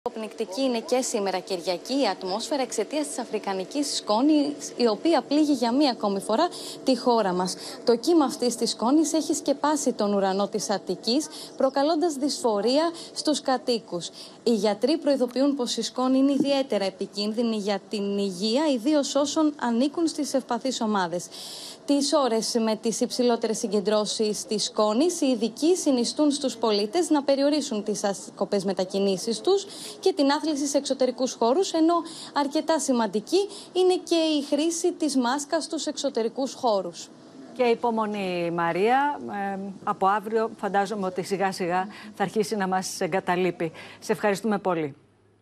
Πνικτική είναι και σήμερα Κυριακή η ατμόσφαιρα εξαιτίας της αφρικανικής σκόνης, η οποία πλήγει για μία ακόμη φορά τη χώρα μας. Το κύμα αυτής της σκόνης έχει σκεπάσει τον ουρανό της Αττικής, προκαλώντας δυσφορία στους κατοίκους. Οι γιατροί προειδοποιούν πως η σκόνη είναι ιδιαίτερα επικίνδυνη για την υγεία, ιδίως όσων ανήκουν στις ευπαθείς ομάδες. Τις ώρες με τις υψηλότερες συγκεντρώσεις της σκόνης, οι ειδικοί συνιστούν στους πολίτες να περιορίσουν τις άσκοπες μετακινήσεις τους και την άθληση σε εξωτερικούς χώρους, ενώ αρκετά σημαντική είναι και η χρήση της μάσκας στους εξωτερικούς χώρους. Και υπομονή, Μαρία. Από αύριο φαντάζομαι ότι σιγά σιγά θα αρχίσει να μας εγκαταλείπει. Σε ευχαριστούμε πολύ.